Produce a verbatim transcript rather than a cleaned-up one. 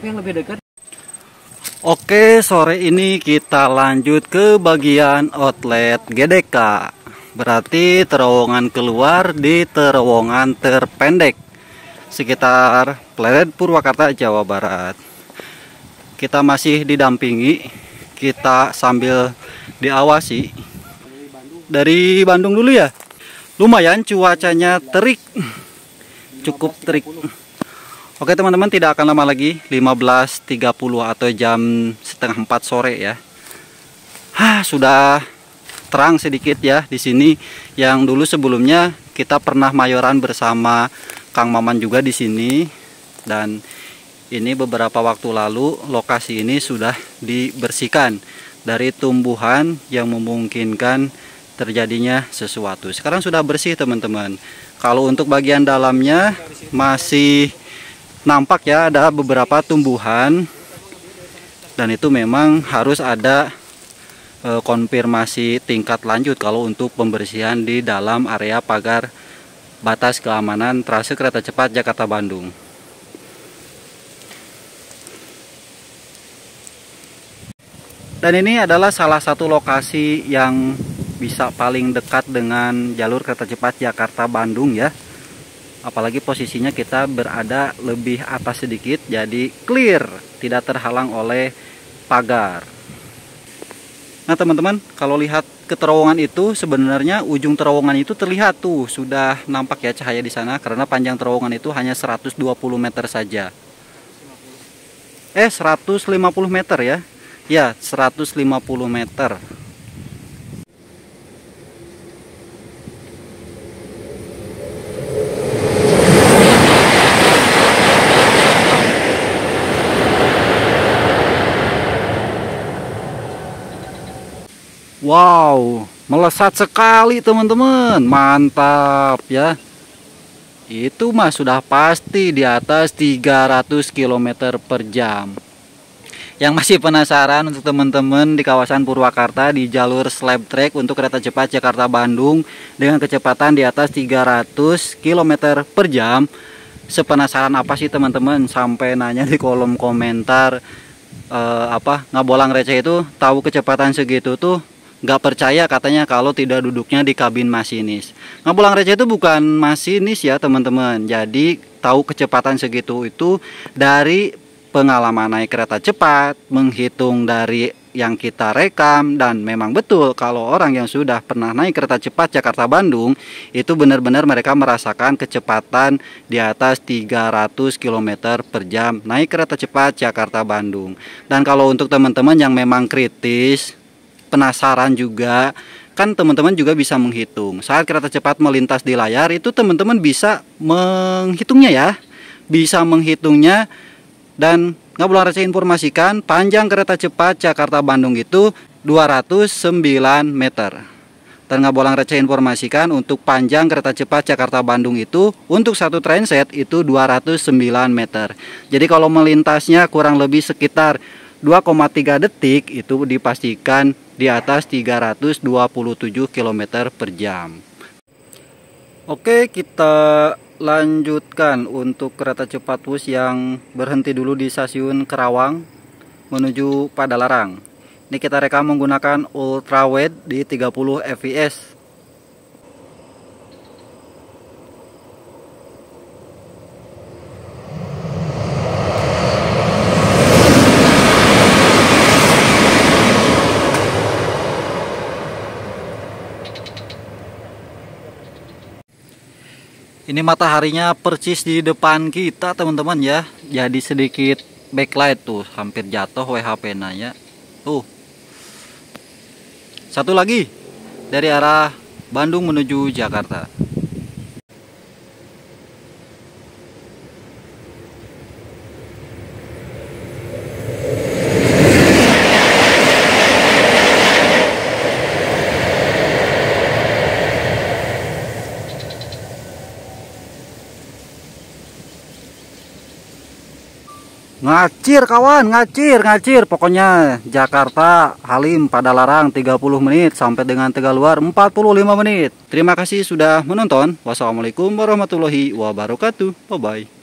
tapi yang lebih dekat. Oke, sore ini kita lanjut ke bagian outlet G D K. Berarti terowongan keluar di terowongan terpendek sekitar Pleret, Purwakarta, Jawa Barat. Kita masih didampingi, kita sambil diawasi dari Bandung dulu ya. Lumayan cuacanya terik, cukup terik. Oke teman-teman, tidak akan lama lagi, lima belas tiga puluh atau jam setengah empat sore ya. Hah, sudah terang sedikit ya di sini. Yang dulu sebelumnya kita pernah mayoran bersama Kang Maman juga di sini. Dan ini beberapa waktu lalu lokasi ini sudah dibersihkan dari tumbuhan yang memungkinkan terjadinya sesuatu. Sekarang sudah bersih teman-teman. Kalau untuk bagian dalamnya masih nampak ya ada beberapa tumbuhan, dan itu memang harus ada e, konfirmasi tingkat lanjut kalau untuk pembersihan di dalam area pagar batas keamanan trase kereta cepat Jakarta Bandung. Dan ini adalah salah satu lokasi yang bisa paling dekat dengan jalur kereta cepat Jakarta Bandung ya. Apalagi posisinya kita berada lebih atas sedikit, jadi clear, tidak terhalang oleh pagar. Nah teman-teman, kalau lihat ke terowongan itu, sebenarnya ujung terowongan itu terlihat tuh, sudah nampak ya cahaya di sana, karena panjang terowongan itu hanya seratus dua puluh meter saja. Eh seratus lima puluh meter ya. Ya, seratus lima puluh meter. Wow, melesat sekali teman-teman, mantap ya. Itu mah sudah pasti di atas tiga ratus kilometer per jam. Yang masih penasaran untuk teman-teman di kawasan Purwakarta di jalur slab track untuk kereta cepat Jakarta Bandung dengan kecepatan di atas tiga ratus kilometer per jam. Sepenasaran apa sih teman-teman sampai nanya di kolom komentar eh, apa ngabolang receh itu tahu kecepatan segitu tuh nggak percaya katanya kalau tidak duduknya di kabin masinis. Ngabolang receh itu bukan masinis ya teman-teman. Jadi tahu kecepatan segitu itu dari pengalaman naik kereta cepat, menghitung dari yang kita rekam, dan memang betul kalau orang yang sudah pernah naik kereta cepat Jakarta Bandung itu benar-benar mereka merasakan kecepatan di atas tiga ratus kilometer per jam naik kereta cepat Jakarta Bandung. Dan kalau untuk teman-teman yang memang kritis, penasaran juga, kan teman-teman juga bisa menghitung. Saat kereta cepat melintas di layar itu teman-teman bisa menghitungnya ya. Bisa menghitungnya. Dan Ngabolang Receh informasikan panjang kereta cepat Jakarta Bandung itu dua ratus sembilan meter. Dan Ngabolang Receh informasikan untuk panjang kereta cepat Jakarta Bandung itu untuk satu trainset itu dua ratus sembilan meter. Jadi kalau melintasnya kurang lebih sekitar dua koma tiga detik itu dipastikan di atas tiga ratus dua puluh tujuh kilometer per jam. Oke, kita lanjutkan untuk kereta cepat Wus yang berhenti dulu di stasiun Kerawang menuju Padalarang. Ini kita rekam menggunakan ultrawide di tiga puluh F P S. Ini mataharinya persis di depan kita teman-teman ya. Jadi sedikit backlight tuh, hampir jatuh W H P nanya. Tuh. Satu lagi dari arah Bandung menuju Jakarta. Ngacir kawan, ngacir, ngacir. Pokoknya Jakarta, Halim, Padalarang tiga puluh menit sampai dengan Tegaluar empat puluh lima menit. Terima kasih sudah menonton. Wassalamualaikum warahmatullahi wabarakatuh. Bye-bye.